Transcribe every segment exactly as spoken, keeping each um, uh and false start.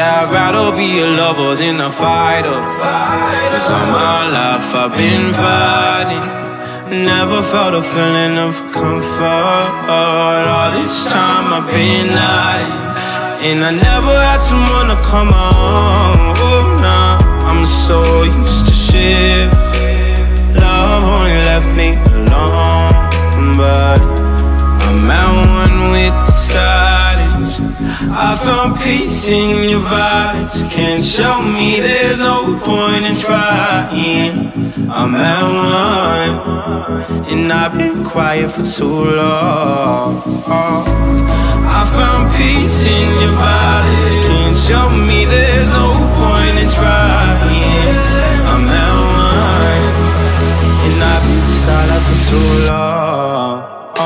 Yeah, I'd rather be a lover than a fighter, cause all my life I've been fighting. Never felt a feeling of comfort. All this time I've been hiding, and I never had someone to come on. Oh, nah, I'm so used to shit. Love only left me alone, but I'm at one with the silence. I found peace in your vibes. Can't show me there's no point in trying. I'm at one, and I've been quiet for too long. I found peace in your vibes. Can't show me there's no point in trying. I'm at one, and I've been silent for too long.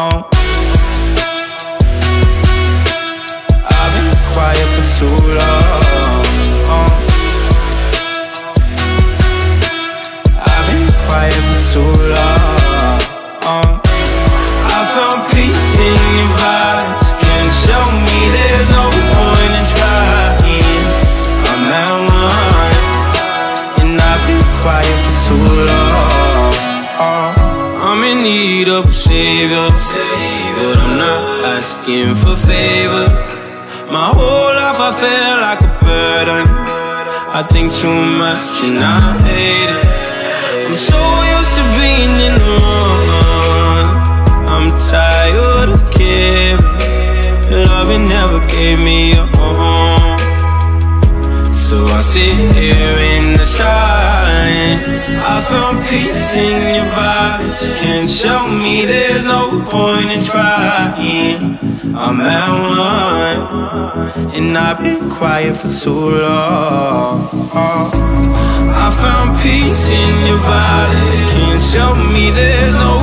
I've been quiet for too long. I've been quiet for too long. I found peace in your vibes. Can't show me there's no point in trying. I'm at one, and I've been quiet for too long. I'm in need of a savior, but I'm not asking for favors. My whole life I feel like a burden. I think too much and I hate it. I'm so used to being in the wrong. I'm tired of caring. Loving never gave me a home, so I sit here in the silence. I found peace in your vibes. Can't show me there's no point in trying. I'm at one, and I've been quiet for too long. I found peace in your vibes. Can't show me there's no